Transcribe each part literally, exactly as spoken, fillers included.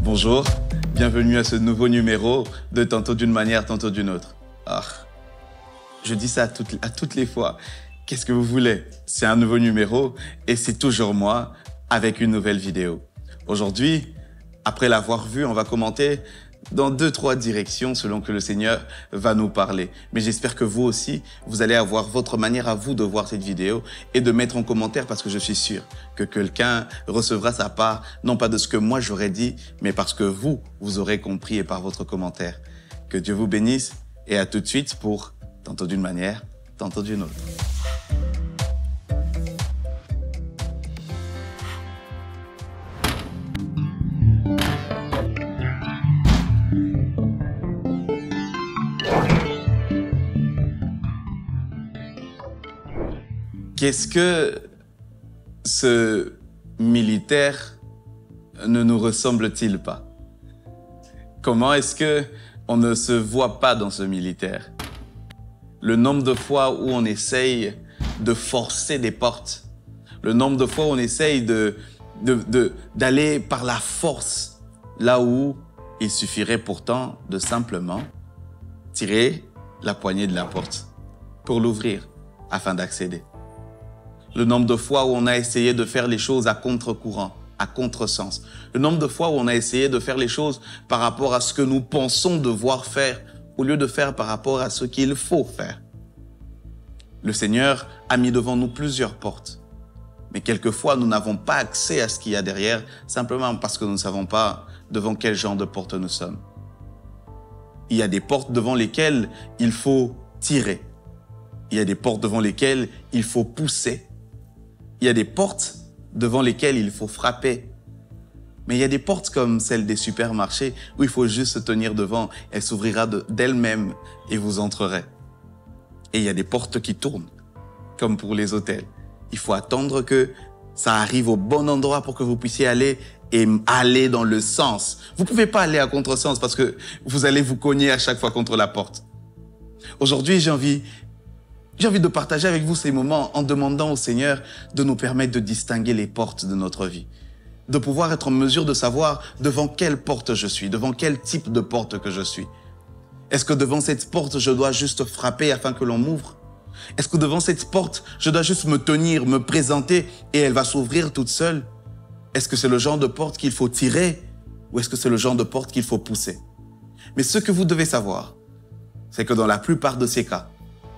Bonjour, bienvenue à ce nouveau numéro de Tantôt d'une manière, tantôt d'une autre. Ah, je dis ça à toutes, à toutes les fois. Qu'est-ce que vous voulez? C'est un nouveau numéro et c'est toujours moi avec une nouvelle vidéo. Aujourd'hui, après l'avoir vu, on va commenter dans deux, trois directions selon que le Seigneur va nous parler. Mais j'espère que vous aussi, vous allez avoir votre manière à vous de voir cette vidéo et de mettre en commentaire parce que je suis sûr que quelqu'un recevra sa part, non pas de ce que moi j'aurais dit, mais parce que vous, vous aurez compris et par votre commentaire. Que Dieu vous bénisse et à tout de suite pour Tantôt d'une manière, tantôt d'une autre. Qu'est-ce que ce militaire ne nous ressemble-t-il pas? Comment est-ce que on ne se voit pas dans ce militaire? Le nombre de fois où on essaye de forcer des portes, le nombre de fois où on essaye de, de, de, d'aller par la force, là où il suffirait pourtant de simplement tirer la poignée de la porte pour l'ouvrir afin d'accéder. Le nombre de fois où on a essayé de faire les choses à contre-courant, à contre-sens. Le nombre de fois où on a essayé de faire les choses par rapport à ce que nous pensons devoir faire, au lieu de faire par rapport à ce qu'il faut faire. Le Seigneur a mis devant nous plusieurs portes. Mais quelquefois, nous n'avons pas accès à ce qu'il y a derrière, simplement parce que nous ne savons pas devant quel genre de porte nous sommes. Il y a des portes devant lesquelles il faut tirer. Il y a des portes devant lesquelles il faut pousser. Il y a des portes devant lesquelles il faut frapper. Mais il y a des portes comme celle des supermarchés où il faut juste se tenir devant. Elle s'ouvrira d'elle-même et vous entrerez. Et il y a des portes qui tournent, comme pour les hôtels. Il faut attendre que ça arrive au bon endroit pour que vous puissiez aller et aller dans le sens. Vous ne pouvez pas aller à contresens parce que vous allez vous cogner à chaque fois contre la porte. Aujourd'hui, j'ai envie... J'ai envie de partager avec vous ces moments en demandant au Seigneur de nous permettre de distinguer les portes de notre vie. De pouvoir être en mesure de savoir devant quelle porte je suis, devant quel type de porte que je suis. Est-ce que devant cette porte, je dois juste frapper afin que l'on m'ouvre? Est-ce que devant cette porte, je dois juste me tenir, me présenter et elle va s'ouvrir toute seule? Est-ce que c'est le genre de porte qu'il faut tirer ou est-ce que c'est le genre de porte qu'il faut pousser? Mais ce que vous devez savoir, c'est que dans la plupart de ces cas,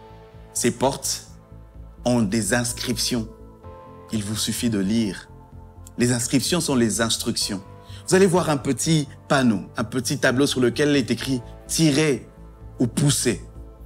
ces portes ont des inscriptions qu'il vous suffit de lire. Les inscriptions sont les instructions. Vous allez voir un petit panneau, un petit tableau sur lequel il est écrit « tirer » ou « pousser ».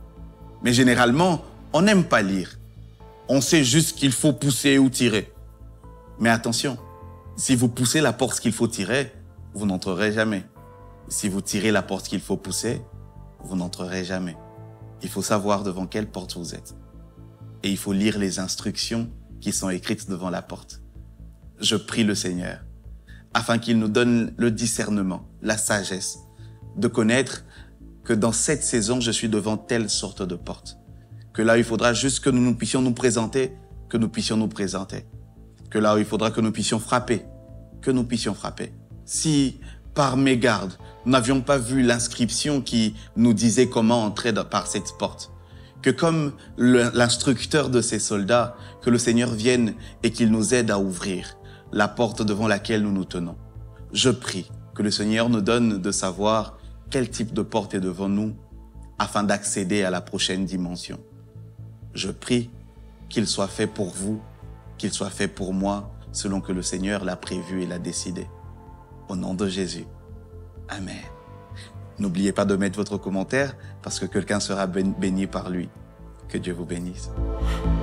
Mais généralement, on n'aime pas lire. On sait juste qu'il faut pousser ou tirer. Mais attention, si vous poussez la porte qu'il faut tirer, vous n'entrerez jamais. Si vous tirez la porte qu'il faut pousser, vous n'entrerez jamais. Il faut savoir devant quelle porte vous êtes. Et il faut lire les instructions qui sont écrites devant la porte. Je prie le Seigneur afin qu'il nous donne le discernement, la sagesse, de connaître que dans cette saison, je suis devant telle sorte de porte. Que là, il faudra juste que nous, nous puissions nous présenter, que nous puissions nous présenter. Que là, il faudra que nous puissions frapper, que nous puissions frapper. Si, par mégarde, nous n'avions pas vu l'inscription qui nous disait comment entrer par cette porte. Que comme l'instructeur de ces soldats, que le Seigneur vienne et qu'il nous aide à ouvrir la porte devant laquelle nous nous tenons. Je prie que le Seigneur nous donne de savoir quel type de porte est devant nous afin d'accéder à la prochaine dimension. Je prie qu'il soit fait pour vous, qu'il soit fait pour moi, selon que le Seigneur l'a prévu et l'a décidé. Au nom de Jésus. Amen. N'oubliez pas de mettre votre commentaire parce que quelqu'un sera béni par lui. Que Dieu vous bénisse.